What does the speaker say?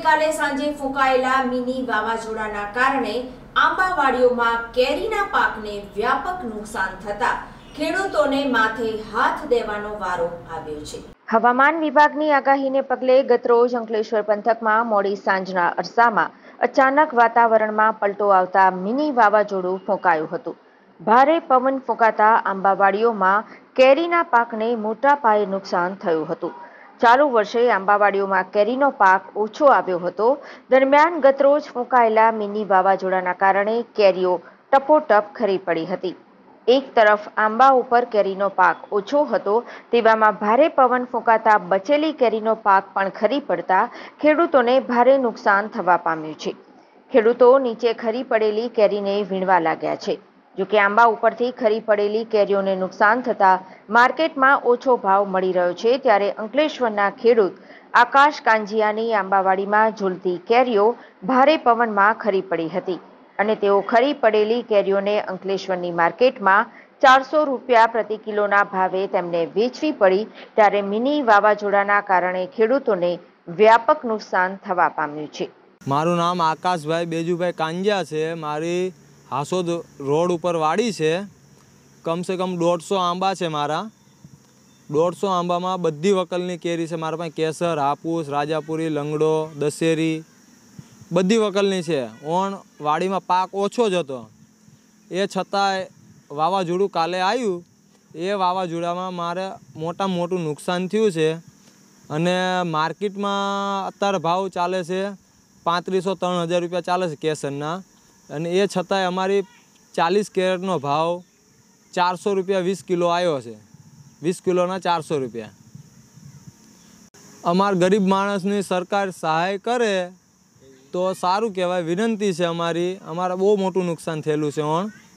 ગઈકાલે સાંજે ફૂંકાયેલા મિની વાવાઝોડાના કારણે આંબાવાડીઓમાં કેરીના પાકને વ્યાપક નુકસાન થતા ખેડૂતોને માથે હાથ દેવાનો વારો આવ્યો છે। હવામાન વિભાગની આગાહીને પગલે ગતરોજ અંકલેશ્વર પંથકમાં મોડી સાંજના અરસામાં અચાનક વાતાવરણમાં પલટો આવતા મિની વાવાઝોડું ફૂંકાયું હતું। ભારે પવન ફૂંકાતા આંબાવાડીઓમાં કેરીના પાકને મોટા પાયે નુકસાન થયું હતું। ચાલુ વર્ષે આંબાવાડીઓમાં કેરીનો પાક ઓછો આવ્યો હતો। દરમિયાન ગતરોજ ફૂંકાયેલા મિની વાવાઝોડાના કારણે કેરીઓ ટપોટપ ખરી પડી હતી। એક તરફ આંબા ઉપર કેરીનો પાક ઓછો હતો, તેવામાં ભારે પવન ફૂંકાતા બચેલી કેરીનો પાક પણ ખરી પડતા ખેડૂતોને ભારે નુકસાન થવા પામ્યું છે। ખેડૂતો નીચે ખરી પડેલી કેરીને વીણવા લાગ્યા છે। જોકે આંબા ઉપરથી ખરી પડેલી કેરીઓને નુકસાન થતા માર્કેટમાં ઓછો ભાવ મળી રહ્યો છે। ત્યારે અંકલેશ્વરના ખેડૂત આકાશ કાંજીયાની આંબાવાડીમાં ઝૂલતી કેરીઓ ભારે પવનમાં ખરી પડી હતી અને તેઓ ખરી પડેલી કેરીઓને અંકલેશ્વરની માર્કેટમાં 400 રૂપિયા પ્રતિ કિલોના ભાવે તેમને વેચવી પડી। ત્યારે મિની વાવાઝોડાના કારણે ખેડૂતોને વ્યાપક નુકસાન થવા પામ્યું છે। મારું નામ આકાશભાઈ બેજુભાઈ કાંજિયા છે। મારી હાસોદ રોડ ઉપર વાડી છે। કમસે કમ 150 આંબા છે મારા। 150 આંબામાં બધી વકલની કેરી છે મારા પાસે। કેસર, હાપુસ, રાજાપુરી, લંગડો, દશેરી બધી વકલની છે। ઓણ વાડીમાં પાક ઓછો જ હતો, એ છતાંય વાવાઝોડું કાલે આવ્યું। એ વાવાઝોડામાં મારે મોટામાં મોટું નુકસાન થયું છે અને માર્કેટમાં અત્યારે ભાવ ચાલે છે 3500-3000 રૂપિયા ચાલે છે કેસરના, અને એ છતાંય અમારી 40 કેરેટનો ભાવ 400 રૂપિયા 20 કિલો આવ્યો છે। 20 કિલોના 400 રૂપિયા। અમારા ગરીબ માણસની સરકાર સહાય કરે તો સારું કહેવાય, વિનંતી છે અમારી। અમારે બહુ મોટું નુકસાન થયેલું છે ઓણ।